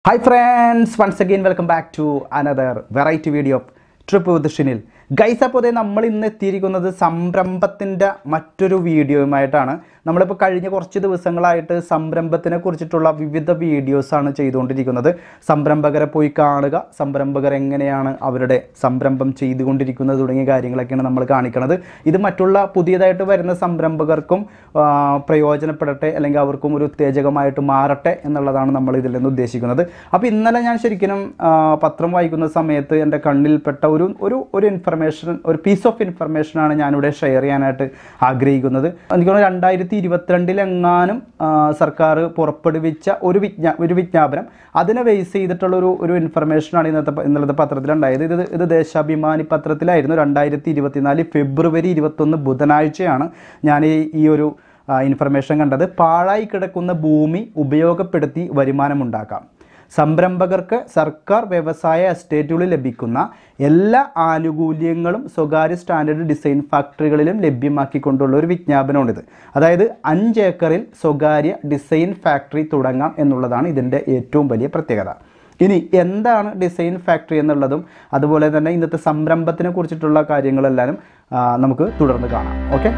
Hi friends, once again welcome back to another variety video of Trip with Shinil. Guys, അപ്പോൾ നമ്മൾ ഇന്ന് എത്തിയിരിക്കുന്നത് സംരംഭത്തിൻ്റെ മറ്റൊരു വീഡിയോയുമായിട്ടാണ്. നമ്മളിപ്പോൾ കഴിഞ്ഞ കുറച്ച് ദിവസങ്ങളായിട്ട് സംരംഭത്തിനെ കുറിച്ചിട്ടുള്ള വിവിധ വീഡിയോസാണ് ചെയ്തുകൊണ്ടിരിക്കുന്നത്. സംരംഭകരെ പോയി കാണുക, സംരംഭകർ എങ്ങനെയാണ് അവരുടെ സംരംഭം ചെയ്തുകൊണ്ടിരിക്കുന്നത് തുടങ്ങിയ കാര്യങ്ങളൊക്കെയാണ് നമ്മൾ കാണിക്കുന്നത്. ഇത് മറ്റുള്ള പുതിയതായിട്ട് വരുന്ന സംരംഭകർക്കും പ്രയോജനപ്പെടട്ടെ, അല്ലെങ്കിൽ അവർക്കും ഒരു ഉത്തേജകമായിട്ട് മാറട്ടെ എന്നുള്ളതാണ് നമ്മൾ ഇതിൽ നിന്ന് ഉദ്ദേശിക്കുന്നത്. അപ്പോൾ ഇന്നലെ ഞാൻ ശരിക്കും പത്രം വായിക്കുന്ന സമയത്ത് എൻ്റെ കണ്ണിൽപ്പെട്ട ഒരു ഇൻഫർമേഷൻ, ഒരു പീസ് ഓഫ് ഇൻഫർമേഷനാണ് ഞാനിവിടെ ഷെയർ ചെയ്യാനായിട്ട് ആഗ്രഹിക്കുന്നത്. എനിക്ക് തോന്നുന്നു 2022 സർക്കാർ പുറപ്പെടുവിച്ച ഒരു വിജ്ഞാപനം, അതിനെ ബേസ് ചെയ്തിട്ടുള്ള ഒരു ഇൻഫർമേഷനാണ് ഇന്നലത്തെ പത്രത്തിലുണ്ടായത്. ഇത് ദേശാഭിമാനി പത്രത്തിലായിരുന്നു. 2024 ഫെബ്രുവരി 21 ബുധനാഴ്ചയാണ് ഞാൻ ഈ ഒരു ഇൻഫർമേഷൻ കണ്ടത്. പാഴായി കിടക്കുന്ന ഭൂമി ഉപയോഗപ്പെടുത്തി വരുമാനമുണ്ടാക്കാം. സംരംഭകർക്ക് സർക്കാർ വ്യവസായ എസ്റ്റേറ്റുകളിൽ ലഭിക്കുന്ന എല്ലാ ആനുകൂല്യങ്ങളും സ്വകാര്യ സ്റ്റാൻഡേർഡ് ഡിസൈൻ ഫാക്ടറികളിലും ലഭ്യമാക്കിക്കൊണ്ടുള്ള ഒരു വിജ്ഞാപനമാണിത്. അതായത് 5 ഏക്കറിൽ സ്വകാര്യ ഡിസൈൻ ഫാക്ടറി തുടങ്ങാം എന്നുള്ളതാണ് ഇതിൻ്റെ ഏറ്റവും വലിയ പ്രത്യേകത. ഇനി എന്താണ് ഡിസൈൻ ഫാക്ടറി എന്നുള്ളതും അതുപോലെ തന്നെ ഇന്നത്തെ സംരംഭത്തിനെ കുറിച്ചിട്ടുള്ള കാര്യങ്ങളെല്ലാം നമുക്ക് തുടർന്ന് കാണാം. ഓക്കെ,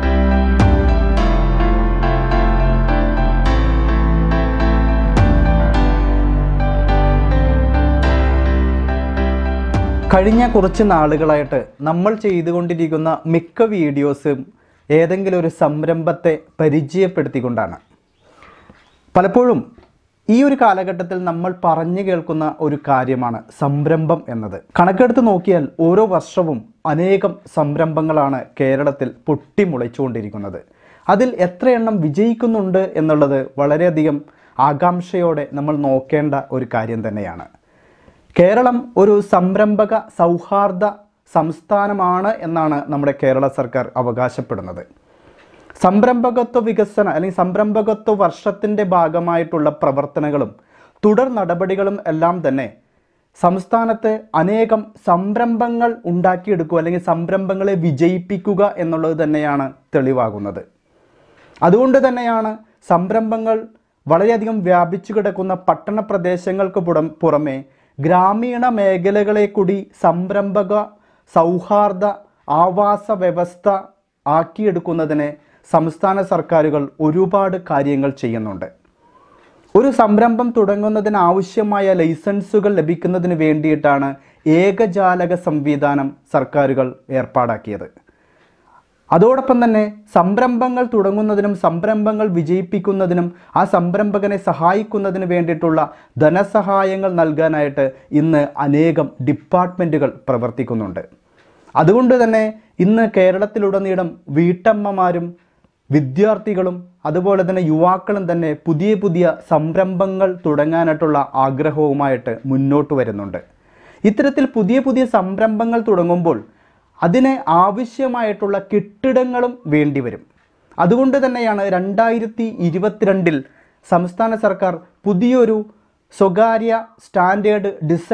കഴിഞ്ഞ കുറച്ച് നാളുകളായിട്ട് നമ്മൾ ചെയ്തുകൊണ്ടിരിക്കുന്ന മിക്ക വീഡിയോസും ഏതെങ്കിലും ഒരു സംരംഭത്തെ പരിചയപ്പെടുത്തിക്കൊണ്ടാണ്. പലപ്പോഴും ഈ ഒരു കാലഘട്ടത്തിൽ നമ്മൾ പറഞ്ഞു കേൾക്കുന്ന ഒരു കാര്യമാണ് സംരംഭം എന്നത്. കണക്കെടുത്ത് നോക്കിയാൽ ഓരോ വർഷവും അനേകം സംരംഭങ്ങളാണ് കേരളത്തിൽ പൊട്ടിമുളച്ചുകൊണ്ടിരിക്കുന്നത്. അതിൽ എത്രയെണ്ണം വിജയിക്കുന്നുണ്ട് എന്നുള്ളത് വളരെയധികം ആകാംക്ഷയോടെ നമ്മൾ നോക്കേണ്ട ഒരു കാര്യം തന്നെയാണ്. കേരളം ഒരു സംരംഭക സൗഹാർദ്ദ സംസ്ഥാനമാണ് എന്നാണ് നമ്മുടെ കേരള സർക്കാർ അവകാശപ്പെടുന്നത്. സംരംഭകത്വ വികസന അല്ലെങ്കിൽ സംരംഭകത്വ വർഷത്തിൻ്റെ ഭാഗമായിട്ടുള്ള പ്രവർത്തനങ്ങളും തുടർ നടപടികളും എല്ലാം തന്നെ സംസ്ഥാനത്ത് അനേകം സംരംഭങ്ങൾ ഉണ്ടാക്കിയെടുക്കുക അല്ലെങ്കിൽ സംരംഭങ്ങളെ വിജയിപ്പിക്കുക എന്നുള്ളത് തന്നെയാണ് തെളിവാകുന്നത്. അതുകൊണ്ട് തന്നെയാണ് സംരംഭങ്ങൾ വളരെയധികം വ്യാപിച്ചു കിടക്കുന്ന പട്ടണ പ്രദേശങ്ങൾക്ക് പുറമെ ഗ്രാമീണ മേഖലകളെ കൂടി സംരംഭക സൗഹാർദ്ദ ആവാസ വ്യവസ്ഥ ആക്കിയെടുക്കുന്നതിന് സംസ്ഥാന സർക്കാരുകൾ ഒരുപാട് കാര്യങ്ങൾ ചെയ്യുന്നുണ്ട്. ഒരു സംരംഭം തുടങ്ങുന്നതിന് ആവശ്യമായ ലൈസൻസുകൾ ലഭിക്കുന്നതിന് വേണ്ടിയിട്ടാണ് ഏകജാലക സംവിധാനം സർക്കാരുകൾ ഏർപ്പാടാക്കിയത്. അതോടൊപ്പം തന്നെ സംരംഭങ്ങൾ തുടങ്ങുന്നതിനും സംരംഭങ്ങൾ വിജയിപ്പിക്കുന്നതിനും ആ സംരംഭകനെ സഹായിക്കുന്നതിന് വേണ്ടിയിട്ടുള്ള ധനസഹായങ്ങൾ നൽകാനായിട്ട് ഇന്ന് അനേകം ഡിപ്പാർട്ട്മെൻറ്റുകൾ പ്രവർത്തിക്കുന്നുണ്ട്. അതുകൊണ്ട് തന്നെ ഇന്ന് കേരളത്തിലുടനീളം വീട്ടമ്മമാരും വിദ്യാർത്ഥികളും അതുപോലെ തന്നെ യുവാക്കളും തന്നെ പുതിയ പുതിയ സംരംഭങ്ങൾ തുടങ്ങാനായിട്ടുള്ള ആഗ്രഹവുമായിട്ട് മുന്നോട്ട് വരുന്നുണ്ട്. ഇത്തരത്തിൽ പുതിയ പുതിയ സംരംഭങ്ങൾ തുടങ്ങുമ്പോൾ അതിന് ആവശ്യമായിട്ടുള്ള കെട്ടിടങ്ങളും വേണ്ടിവരും. അതുകൊണ്ട് തന്നെയാണ് 2022 സംസ്ഥാന സർക്കാർ പുതിയൊരു സ്വകാര്യ സ്റ്റാൻഡേർഡ്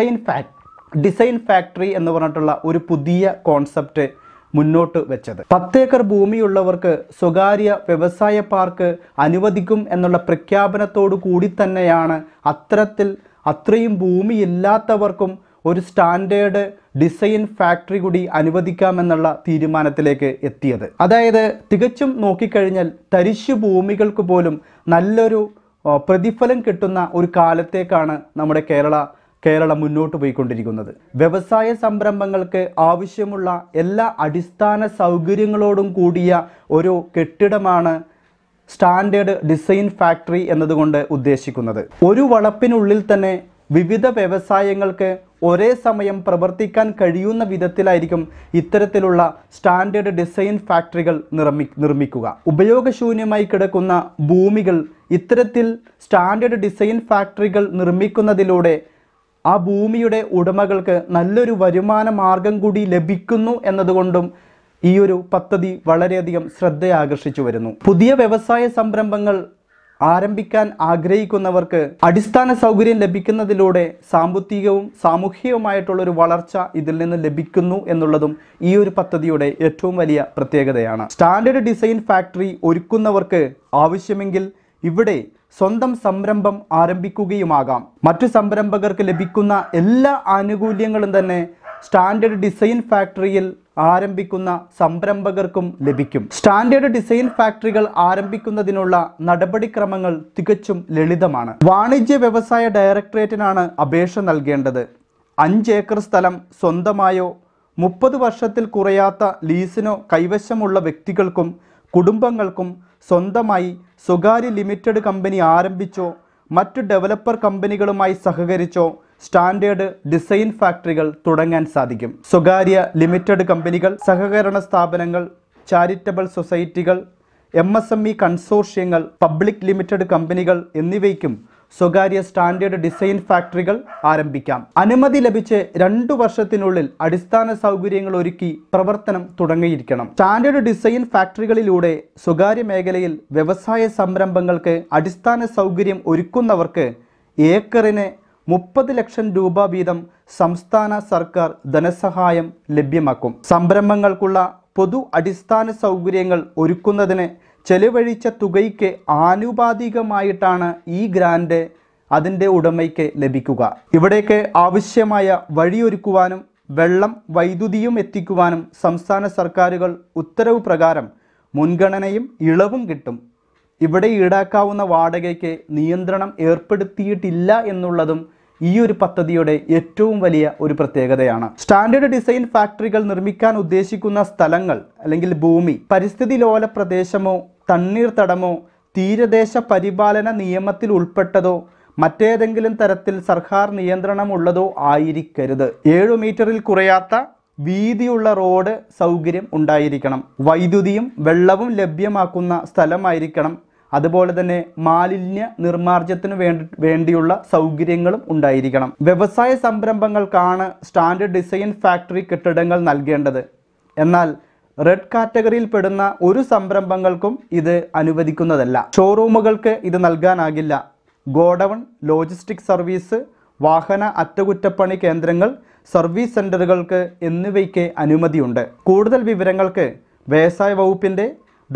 ഡിസൈൻ ഫാക്ടറി എന്ന് പറഞ്ഞിട്ടുള്ള ഒരു പുതിയ കോൺസെപ്റ്റ് മുന്നോട്ട് വെച്ചത്. 10 ഏക്കർ ഭൂമിയുള്ളവർക്ക് സ്വകാര്യ വ്യവസായ പാർക്ക് അനുവദിക്കും എന്നുള്ള പ്രഖ്യാപനത്തോടു കൂടി തന്നെയാണ് അത്രയും ഭൂമിയില്ലാത്തവർക്കും ഒരു സ്റ്റാൻഡേർഡ് ഡിസൈൻ ഫാക്ടറി കൂടി അനുവദിക്കാമെന്നുള്ള തീരുമാനത്തിലേക്ക് എത്തിയത്. അതായത് തികച്ചും നോക്കിക്കഴിഞ്ഞാൽ തരിശു ഭൂമികൾക്ക് പോലും നല്ലൊരു പ്രതിഫലം കിട്ടുന്ന ഒരു കാലത്തേക്കാണ് നമ്മുടെ കേരളം മുന്നോട്ട് പോയിക്കൊണ്ടിരിക്കുന്നത്. വ്യവസായ സംരംഭങ്ങൾക്ക് ആവശ്യമുള്ള എല്ലാ അടിസ്ഥാന സൗകര്യങ്ങളോടും കൂടിയ ഒരു കെട്ടിടമാണ് സ്റ്റാൻഡേർഡ് ഡിസൈൻ ഫാക്ടറി എന്നതുകൊണ്ട് ഉദ്ദേശിക്കുന്നത്. ഒരു വളപ്പിനുള്ളിൽ തന്നെ വിവിധ വ്യവസായങ്ങൾക്ക് ഒരേ സമയം പ്രവർത്തിക്കാൻ കഴിയുന്ന വിധത്തിലായിരിക്കും ഇത്തരത്തിലുള്ള സ്റ്റാൻഡേർഡ് ഡിസൈൻ ഫാക്ടറികൾ നിർമ്മിക്കുക. ഉപയോഗശൂന്യമായി കിടക്കുന്ന ഭൂമികൾ ഇത്തരത്തിൽ സ്റ്റാൻഡേർഡ് ഡിസൈൻ ഫാക്ടറികൾ നിർമ്മിക്കുന്നതിലൂടെ ആ ഭൂമിയുടെ ഉടമകൾക്ക് നല്ലൊരു വരുമാന മാർഗം കൂടി ലഭിക്കുന്നു എന്നതുകൊണ്ടും ഈ ഒരു പദ്ധതി വളരെയധികം ശ്രദ്ധയാകർഷിച്ചു വരുന്നു. പുതിയ വ്യവസായ സംരംഭങ്ങൾ ആരംഭിക്കാൻ ആഗ്രഹിക്കുന്നവർക്ക് അടിസ്ഥാന സൗകര്യം ലഭിക്കുന്നതിലൂടെ സാമ്പത്തികവും സാമൂഹികവുമായിട്ടുള്ളൊരു വളർച്ച ഇതിൽ നിന്ന് ലഭിക്കുന്നു എന്നുള്ളതും ഈ ഒരു പദ്ധതിയുടെ ഏറ്റവും വലിയ പ്രത്യേകതയാണ്. സ്റ്റാൻഡേർഡ് ഡിസൈൻ ഫാക്ടറി ഒരുക്കുന്നവർക്ക് ആവശ്യമെങ്കിൽ ഇവിടെ സ്വന്തം സംരംഭം ആരംഭിക്കുകയുമാകാം. മറ്റു സംരംഭകർക്ക് ലഭിക്കുന്ന എല്ലാ ആനുകൂല്യങ്ങളും തന്നെ സ്റ്റാൻഡേർഡ് ഡിസൈൻ ഫാക്ടറിയിൽ ആരംഭിക്കുന്ന സംരംഭകർക്കും ലഭിക്കും. സ്റ്റാൻഡേർഡ് ഡിസൈൻ ഫാക്ടറികൾ ആരംഭിക്കുന്നതിനുള്ള നടപടിക്രമങ്ങൾ തികച്ചും ലളിതമാണ്. വാണിജ്യ വ്യവസായ ഡയറക്ടറേറ്റിനാണ് അപേക്ഷ നൽകേണ്ടത്. 5 ഏക്കർ സ്ഥലം സ്വന്തമായോ 30 വർഷത്തിൽ കുറയാത്ത ലീസിനോ കൈവശമുള്ള വ്യക്തികൾക്കും കുടുംബങ്ങൾക്കും സ്വന്തമായി സ്വകാര്യ ലിമിറ്റഡ് കമ്പനി ആരംഭിച്ചോ മറ്റു ഡെവലപ്പർ കമ്പനികളുമായി സഹകരിച്ചോ സ്റ്റാൻഡേർഡ് ഡിസൈൻ ഫാക്ടറികൾ തുടങ്ങാൻ സാധിക്കും. സ്വകാര്യ ലിമിറ്റഡ് കമ്പനികൾ, സഹകരണ സ്ഥാപനങ്ങൾ, ചാരിറ്റബിൾ സൊസൈറ്റികൾ, MSME കൺസോർഷ്യങ്ങൾ, പബ്ലിക് ലിമിറ്റഡ് കമ്പനികൾ എന്നിവയ്ക്കും സ്വകാര്യ സ്റ്റാൻഡേർഡ് ഡിസൈൻ ഫാക്ടറികൾ ആരംഭിക്കാം. അനുമതി ലഭിച്ച് 2 വർഷത്തിനുള്ളിൽ അടിസ്ഥാന സൗകര്യങ്ങൾ ഒരുക്കി പ്രവർത്തനം തുടങ്ങിയിരിക്കണം. സ്റ്റാൻഡേർഡ് ഡിസൈൻ ഫാക്ടറികളിലൂടെ സ്വകാര്യ മേഖലയിൽ വ്യവസായ സംരംഭങ്ങൾക്ക് അടിസ്ഥാന സൗകര്യം ഒരുക്കുന്നവർക്ക് ഏക്കറിന് 30 ലക്ഷം രൂപ വീതം സംസ്ഥാന സർക്കാർ ധനസഹായം ലഭ്യമാക്കും. സംരംഭങ്ങൾക്കുള്ള പൊതു അടിസ്ഥാന സൗകര്യങ്ങൾ ഒരുക്കുന്നതിന് ചെലവഴിച്ച തുകയ്ക്ക് ആനുപാതികമായിട്ടാണ് ഈ ഗ്രാന്റ് അതിൻ്റെ ഉടമയ്ക്ക് ലഭിക്കുക. ഇവിടേക്ക് ആവശ്യമായ വഴിയൊരുക്കുവാനും വെള്ളം വൈദ്യുതിയും എത്തിക്കുവാനും സംസ്ഥാന സർക്കാരുകൾ ഉത്തരവ് പ്രകാരം മുൻഗണനയും ഇളവും കിട്ടും. ഇവിടെ ഈടാക്കാവുന്ന വാടകയ്ക്ക് നിയന്ത്രണം ഏർപ്പെടുത്തിയിട്ടില്ല എന്നുള്ളതും ഈ ഒരു പദ്ധതിയുടെ ഏറ്റവും വലിയ ഒരു പ്രത്യേകതയാണ്. സ്റ്റാൻഡേർഡ് ഡിസൈൻ ഫാക്ടറികൾ നിർമ്മിക്കാൻ ഉദ്ദേശിക്കുന്ന സ്ഥലങ്ങൾ അല്ലെങ്കിൽ ഭൂമി പരിസ്ഥിതി ലോല പ്രദേശമോ തണ്ണീർത്തടമോ തീരദേശ പരിപാലന നിയമത്തിൽ ഉൾപ്പെട്ടതോ മറ്റേതെങ്കിലും തരത്തിൽ സർക്കാർ നിയന്ത്രണമുള്ളതോ ആയിരിക്കരുത്. 7 മീറ്ററിൽ കുറയാത്ത വീതിയുള്ള റോഡ് സൗകര്യം ഉണ്ടായിരിക്കണം. വൈദ്യുതിയും വെള്ളവും ലഭ്യമാക്കുന്ന സ്ഥലമായിരിക്കണം. അതുപോലെ തന്നെ മാലിന്യ നിർമ്മാർജ്ജനത്തിന് വേണ്ടിയുള്ള സൗകര്യങ്ങളും ഉണ്ടായിരിക്കണം. വ്യവസായ സംരംഭങ്ങൾക്കാണ് സ്റ്റാൻഡേർഡ് ഡിസൈൻ ഫാക്ടറി കെട്ടിടങ്ങൾ നൽകേണ്ടത്. എന്നാൽ റെഡ് കാറ്റഗറിയിൽ പെടുന്ന ഒരു സംരംഭങ്ങൾക്കും ഇത് അനുവദിക്കുന്നതല്ല. ഷോറൂമുകൾക്ക് ഇത് നൽകാനാകില്ല. ഗോഡൌൺ, ലോജിസ്റ്റിക് സർവീസ്, വാഹന അറ്റകുറ്റപ്പണി കേന്ദ്രങ്ങൾ, സർവീസ് സെൻ്ററുകൾക്ക് എന്നിവയ്ക്ക് അനുമതിയുണ്ട്. കൂടുതൽ വിവരങ്ങൾക്ക് വ്യവസായ വകുപ്പിൻ്റെ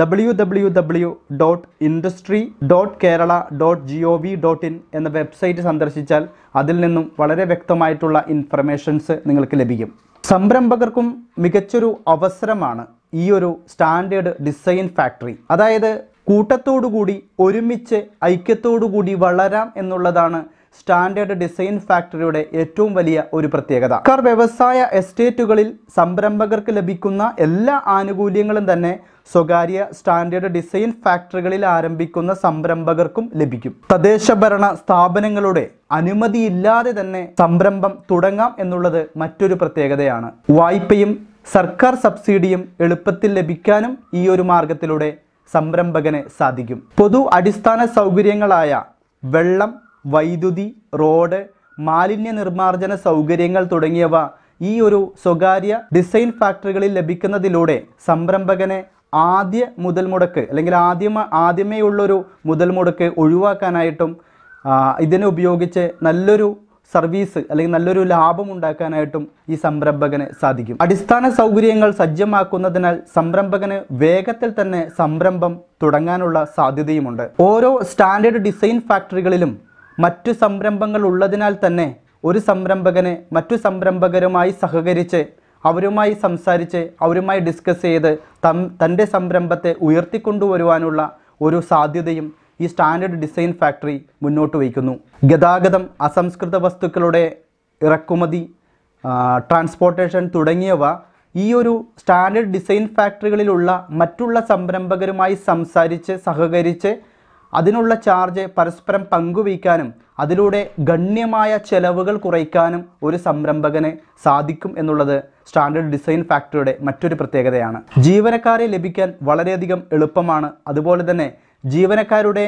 www.industry.kerala.gov.in എന്ന വെബ്സൈറ്റ് സന്ദർശിച്ചാൽ അതിൽ നിന്നും വളരെ വ്യക്തമായിട്ടുള്ള ഇൻഫർമേഷൻസ് നിങ്ങൾക്ക് ലഭിക്കും. സംരംഭകർക്കും മികച്ചൊരു അവസരമാണ് ഈ ഒരു സ്റ്റാൻഡേർഡ് ഡിസൈൻ ഫാക്ടറി. അതായത് കൂട്ടത്തോടുകൂടി ഒരുമിച്ച് ഐക്യത്തോടുകൂടി വളരാം എന്നുള്ളതാണ് സ്റ്റാൻഡേർഡ് ഡിസൈൻ ഫാക്ടറിയുടെ ഏറ്റവും വലിയ ഒരു പ്രത്യേകത. സർക്കാർ വ്യവസായ എസ്റ്റേറ്റുകളിൽ സംരംഭകർക്ക് ലഭിക്കുന്ന എല്ലാ ആനുകൂല്യങ്ങളും തന്നെ സ്വകാര്യ സ്റ്റാൻഡേർഡ് ഡിസൈൻ ഫാക്ടറികളിൽ ആരംഭിക്കുന്ന സംരംഭകർക്കും ലഭിക്കും. തദ്ദേശഭരണ സ്ഥാപനങ്ങളുടെ അനുമതിയില്ലാതെ തന്നെ സംരംഭം തുടങ്ങാം എന്നുള്ളത് മറ്റൊരു പ്രത്യേകതയാണ്. വായ്പയും സർക്കാർ സബ്സിഡിയും എളുപ്പത്തിൽ ലഭിക്കാനും ഈ ഒരു മാർഗത്തിലൂടെ സംരംഭകന് സാധിക്കും. പൊതു അടിസ്ഥാന സൗകര്യങ്ങളായ വെള്ളം, വൈദ്യുതി, റോഡ്, മാലിന്യ നിർമ്മാർജ്ജന സൗകര്യങ്ങൾ തുടങ്ങിയവ ഈ ഒരു സ്വകാര്യ ഡിസൈൻ ഫാക്ടറികളിൽ ലഭിക്കുന്നതിലൂടെ സംരംഭകനെ ആദ്യ മുതൽ മുടക്ക് അല്ലെങ്കിൽ ആദ്യമേയുള്ളൊരു മുതൽ മുടക്ക് ഒഴിവാക്കാനായിട്ടും ഇതിനെ ഉപയോഗിച്ച് നല്ലൊരു സർവീസ് അല്ലെങ്കിൽ നല്ലൊരു ലാഭം ഉണ്ടാക്കാനായിട്ടും ഈ സംരംഭകന് സാധിക്കും. അടിസ്ഥാന സൗകര്യങ്ങൾ സജ്ജമാക്കുന്നതിനാൽ സംരംഭകന് വേഗത്തിൽ തന്നെ സംരംഭം തുടങ്ങാനുള്ള സാധ്യതയുമുണ്ട്. ഓരോ സ്റ്റാൻഡേർഡ് ഡിസൈൻ ഫാക്ടറികളിലും മറ്റു സംരംഭങ്ങൾ ഉള്ളതിനാൽ തന്നെ ഒരു സംരംഭകന് മറ്റു സംരംഭകരുമായി സഹകരിച്ച് അവരുമായി സംസാരിച്ച് അവരുമായി ഡിസ്കസ് ചെയ്ത് തൻ്റെ സംരംഭത്തെ ഉയർത്തിക്കൊണ്ടുവരുവാനുള്ള ഒരു സാധ്യതയും ഈ സ്റ്റാൻഡേർഡ് ഡിസൈൻ ഫാക്ടറി മുന്നോട്ട് വയ്ക്കുന്നു. ഗതാഗതം, അസംസ്കൃത വസ്തുക്കളുടെ ഇറക്കുമതി, ട്രാൻസ്പോർട്ടേഷൻ തുടങ്ങിയവ ഈ ഒരു സ്റ്റാൻഡേർഡ് ഡിസൈൻ ഫാക്ടറികളിലുള്ള മറ്റുള്ള സംരംഭകരുമായി സംസാരിച്ച് സഹകരിച്ച് അതിനുള്ള ചാർജ് പരസ്പരം പങ്കുവയ്ക്കാനും അതിലൂടെ ഗണ്യമായ ചെലവുകൾ കുറയ്ക്കാനും ഒരു സംരംഭകന് സാധിക്കും എന്നുള്ളത് സ്റ്റാൻഡേർഡ് ഡിസൈൻ ഫാക്ടറിയുടെ മറ്റൊരു പ്രത്യേകതയാണ്. ജീവനക്കാരെ ലഭിക്കാൻ വളരെയധികം എളുപ്പമാണ്. അതുപോലെ തന്നെ ജീവനക്കാരുടെ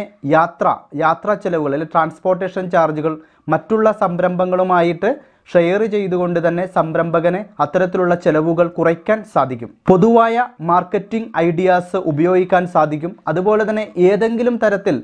യാത്രാ ചെലവുകൾ അല്ലെങ്കിൽ ട്രാൻസ്പോർട്ടേഷൻ ചാർജുകൾ മറ്റുള്ള സംരംഭങ്ങളുമായിട്ട് ഷെയർ ചെയ്തുകൊണ്ട് തന്നെ സംരംഭകന് അത്തരത്തിലുള്ള ചെലവുകൾ കുറയ്ക്കാൻ സാധിക്കും. പൊതുവായ മാർക്കറ്റിംഗ് ഐഡിയാസ് ഉപയോഗിക്കാൻ സാധിക്കും. അതുപോലെ തന്നെ ഏതെങ്കിലും തരത്തിൽ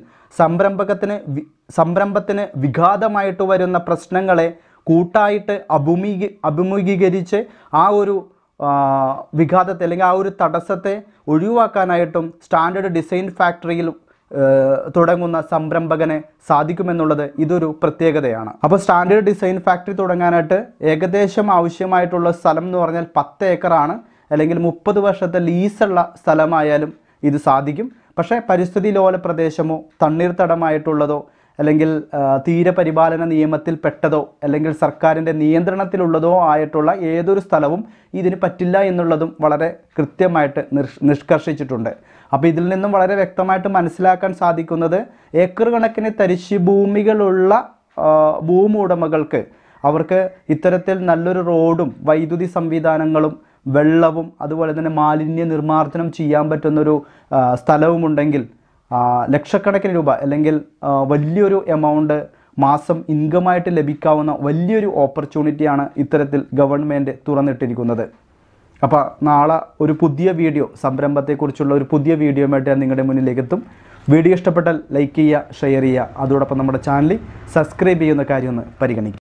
സംരംഭത്തിന് വിഘാതമായിട്ട് വരുന്ന പ്രശ്നങ്ങളെ കൂട്ടായിട്ട് അഭിമുഖീകരിച്ച് ആ ഒരു വിഘാതത്തെ അല്ലെങ്കിൽ ആ ഒരു തടസ്സത്തെ ഒഴിവാക്കാനായിട്ടും സ്റ്റാൻഡേർഡ് ഡിസൈൻ ഫാക്ടറിയിൽ തുടങ്ങുന്ന സംരംഭകനെ സാധിക്കുമെന്നുള്ളത് ഇതൊരു പ്രത്യേകതയാണ്. അപ്പോൾ സ്റ്റാൻഡേർഡ് ഡിസൈൻ ഫാക്ടറി തുടങ്ങാനായിട്ട് ഏകദേശം ആവശ്യമായിട്ടുള്ള സ്ഥലം എന്ന് പറഞ്ഞാൽ 10 ഏക്കറാണ്, അല്ലെങ്കിൽ 30 വർഷത്തെ ലീസുള്ള സ്ഥലമായാലും ഇത് സാധിക്കും. പക്ഷേ പരിസ്ഥിതി ലോല പ്രദേശമോ തണ്ണീർത്തടമായിട്ടുള്ളതോ അല്ലെങ്കിൽ തീരപരിപാലന നിയമത്തിൽ പെട്ടതോ അല്ലെങ്കിൽ സർക്കാരിൻ്റെ നിയന്ത്രണത്തിലുള്ളതോ ആയിട്ടുള്ള ഏതൊരു സ്ഥലവും ഇതിന് പറ്റില്ല എന്നുള്ളതും വളരെ കൃത്യമായിട്ട് നിഷ്കർഷിച്ചിട്ടുണ്ട്. അപ്പോൾ ഇതിൽ നിന്നും വളരെ വ്യക്തമായിട്ട് മനസ്സിലാക്കാൻ സാധിക്കുന്നത് ഏക്കർ കണക്കിന് തരിശ് ഭൂമികളുള്ള ഭൂമി ഉടമകൾക്ക് അവർക്ക് ഇത്തരത്തിൽ നല്ലൊരു റോഡും വൈദ്യുതി സംവിധാനങ്ങളും വെള്ളവും അതുപോലെ തന്നെ മാലിന്യ നിർമ്മാർജ്ജനം ചെയ്യാൻ പറ്റുന്നൊരു സ്ഥലവുമുണ്ടെങ്കിൽ ലക്ഷക്കണക്കിന് രൂപ അല്ലെങ്കിൽ വലിയൊരു എമൗണ്ട് മാസം ഇൻകമായിട്ട് ലഭിക്കാവുന്ന വലിയൊരു ഓപ്പർച്യൂണിറ്റിയാണ് ഇത്തരത്തിൽ ഗവൺമെൻറ് തുറന്നിട്ടിരിക്കുന്നത്. അപ്പോൾ നാളെ ഒരു പുതിയ വീഡിയോ, സംരംഭത്തെക്കുറിച്ചുള്ള ഒരു പുതിയ വീഡിയോയുമായിട്ട് ഞാൻ നിങ്ങളുടെ മുന്നിലേക്ക് എത്തും. വീഡിയോ ഇഷ്ടപ്പെട്ടാൽ ലൈക്ക് ചെയ്യുക, ഷെയർ ചെയ്യുക, അതോടൊപ്പം നമ്മുടെ ചാനൽ സബ്സ്ക്രൈബ് ചെയ്യുന്ന കാര്യം ഒന്ന് പരിഗണിക്കുക.